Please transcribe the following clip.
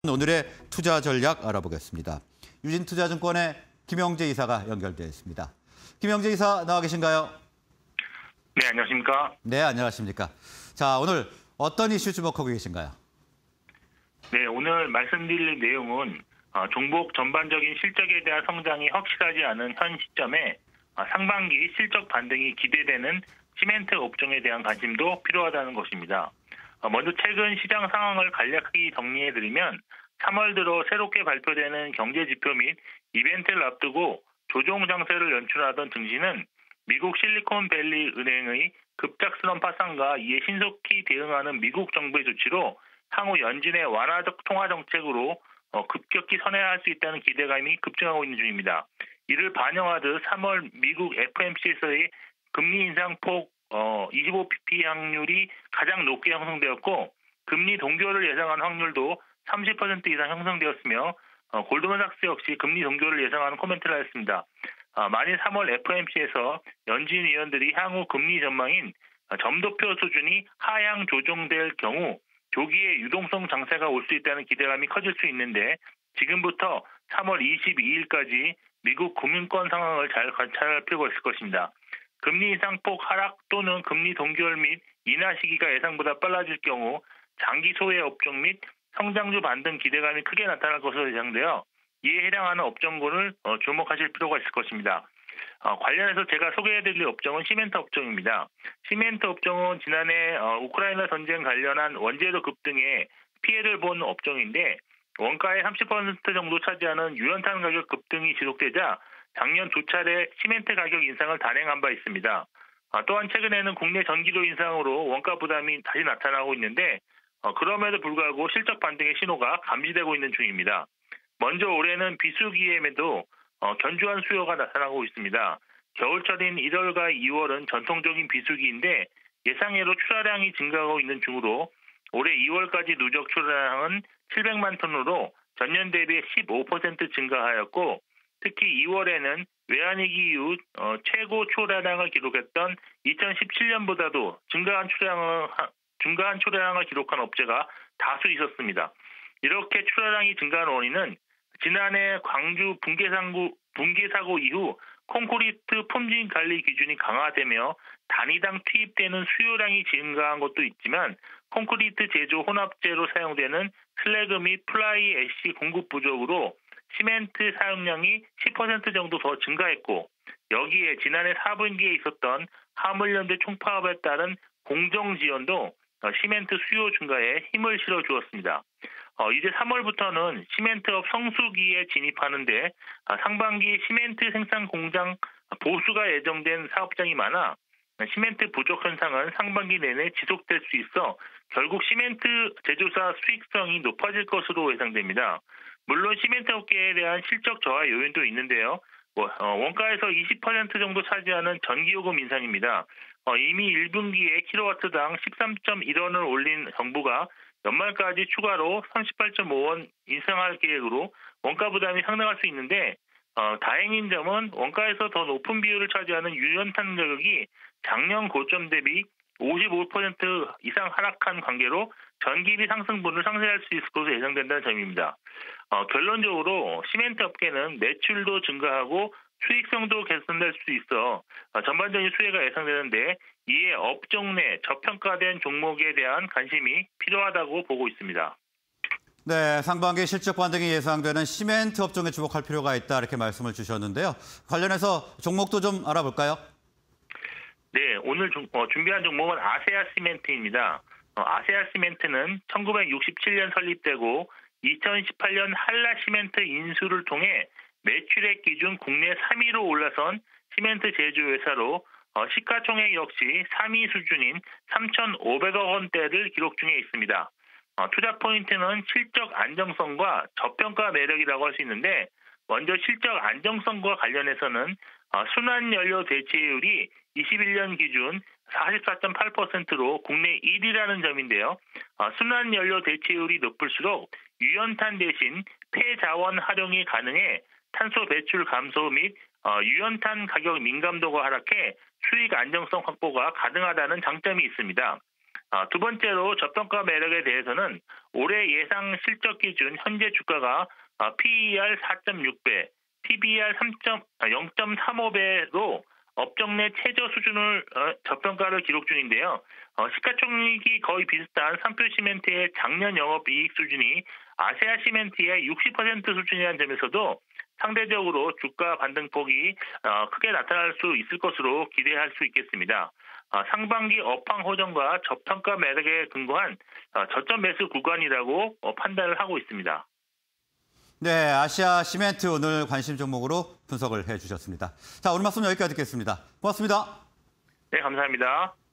오늘의 투자 전략 알아보겠습니다. 유진투자증권의 김영재 이사가 연결되어 있습니다. 김영재 이사 나와 계신가요? 네, 안녕하십니까? 네, 안녕하십니까? 자, 오늘 어떤 이슈 주목하고 계신가요? 네, 오늘 말씀드릴 내용은 종목 전반적인 실적에 대한 성장이 확실하지 않은 현 시점에 상반기 실적 반등이 기대되는 시멘트 업종에 대한 관심도 필요하다는 것입니다. 먼저 최근 시장 상황을 간략히 정리해드리면 3월 들어 새롭게 발표되는 경제지표 및 이벤트를 앞두고 조정 장세를 연출하던 증시는 미국 실리콘밸리 은행의 급작스러운 파산과 이에 신속히 대응하는 미국 정부의 조치로 향후 연준의 완화적 통화 정책으로 급격히 선회할 수 있다는 기대감이 급증하고 있는 중입니다. 이를 반영하듯 3월 미국 FOMC에서의 금리 인상폭 25pp 확률이 가장 높게 형성되었고 금리 동결을 예상하는 확률도 30% 이상 형성되었으며 골드만삭스 역시 금리 동결을 예상하는 코멘트를 하였습니다. 만일 3월 FOMC에서 연준 위원들이 향후 금리 전망인 점도표 수준이 하향 조정될 경우 조기에 유동성 장세가 올 수 있다는 기대감이 커질 수 있는데 지금부터 3월 22일까지 미국 금융권 상황을 잘 관찰할 필요가 있을 것입니다. 금리 인상폭 하락 또는 금리 동결 및 인하 시기가 예상보다 빨라질 경우 장기 소외 업종 및 성장주 반등 기대감이 크게 나타날 것으로 예상되어 이에 해당하는 업종군을 주목하실 필요가 있을 것입니다. 관련해서 제가 소개해드릴 업종은 시멘트 업종입니다. 시멘트 업종은 지난해 우크라이나 전쟁 관련한 원재료 급등에 피해를 본 업종인데 원가의 30% 정도 차지하는 유연탄 가격 급등이 지속되자 작년 두 차례 시멘트 가격 인상을 단행한 바 있습니다. 또한 최근에는 국내 전기료 인상으로 원가 부담이 다시 나타나고 있는데 그럼에도 불구하고 실적 반등의 신호가 감지되고 있는 중입니다. 먼저 올해는 비수기에도 견조한 수요가 나타나고 있습니다. 겨울철인 1월과 2월은 전통적인 비수기인데 예상외로 출하량이 증가하고 있는 중으로 올해 2월까지 누적 출하량은 700만 톤으로 전년 대비 15% 증가하였고 특히 2월에는 외환위기 이후 최고 출하량을 기록했던 2017년보다도 증가한 출하량을 기록한 업체가 다수 있었습니다. 이렇게 출하량이 증가한 원인은 지난해 광주 붕괴 사고 이후 콘크리트 품질 관리 기준이 강화되며 단위당 투입되는 수요량이 증가한 것도 있지만 콘크리트 제조 혼합재로 사용되는 슬래그 및 플라이 애쉬 공급 부족으로 시멘트 사용량이 10% 정도 더 증가했고 여기에 지난해 4분기에 있었던 화물연대 총파업에 따른 공정 지원도 시멘트 수요 증가에 힘을 실어주었습니다. 이제 3월부터는 시멘트업 성수기에 진입하는데 상반기 시멘트 생산 공장 보수가 예정된 사업장이 많아 시멘트 부족 현상은 상반기 내내 지속될 수 있어 결국 시멘트 제조사 수익성이 높아질 것으로 예상됩니다. 물론 시멘트 업계에 대한 실적 저하 요인도 있는데요. 원가에서 20% 정도 차지하는 전기요금 인상입니다. 이미 1분기에 킬로와트당 13.1원을 올린 정부가 연말까지 추가로 38.5원 인상할 계획으로 원가 부담이 상당할 수 있는데 다행인 점은 원가에서 더 높은 비율을 차지하는 유연탄 가격이 작년 고점 대비 55% 이상 하락한 관계로 전기비 상승분을 상쇄할 수 있을 것으로 예상된다는 점입니다. 결론적으로 시멘트 업계는 매출도 증가하고 수익성도 개선될 수 있어 전반적인 수혜가 예상되는데 이에 업종 내 저평가된 종목에 대한 관심이 필요하다고 보고 있습니다. 네, 상반기 실적 반등이 예상되는 시멘트 업종에 주목할 필요가 있다 이렇게 말씀을 주셨는데요. 관련해서 종목도 좀 알아볼까요? 네, 오늘 준비한 종목은 아세아 시멘트입니다. 아세아 시멘트는 1967년 설립되고 2018년 한라 시멘트 인수를 통해 매출액 기준 국내 3위로 올라선 시멘트 제조회사로 시가총액 역시 3위 수준인 3,500억 원대를 기록 중에 있습니다. 투자 포인트는 실적 안정성과 저평가 매력이라고 할 수 있는데 먼저 실적 안정성과 관련해서는 순환연료 대체율이 21년 기준 44.8%로 국내 1위라는 점인데요. 순환연료 대체율이 높을수록 유연탄 대신 폐자원 활용이 가능해 탄소 배출 감소 및 유연탄 가격 민감도가 하락해 수익 안정성 확보가 가능하다는 장점이 있습니다. 두 번째로 저평가 매력에 대해서는 올해 예상 실적 기준 현재 주가가 PER 4.6배, PBR 0.35배로 업종 내 최저 수준을 저평가를 기록 중인데요. 시가총액이 거의 비슷한 삼표시멘트의 작년 영업이익 수준이 아시아시멘트의 60% 수준이라는 점에서도 상대적으로 주가 반등폭이 크게 나타날 수 있을 것으로 기대할 수 있겠습니다. 상반기 업황 호전과 저평가 매력에 근거한 저점 매수 구간이라고 판단을 하고 있습니다. 네, 아시아 시멘트 오늘 관심 종목으로 분석을 해주셨습니다. 자, 오늘 말씀 여기까지 듣겠습니다. 고맙습니다. 네, 감사합니다.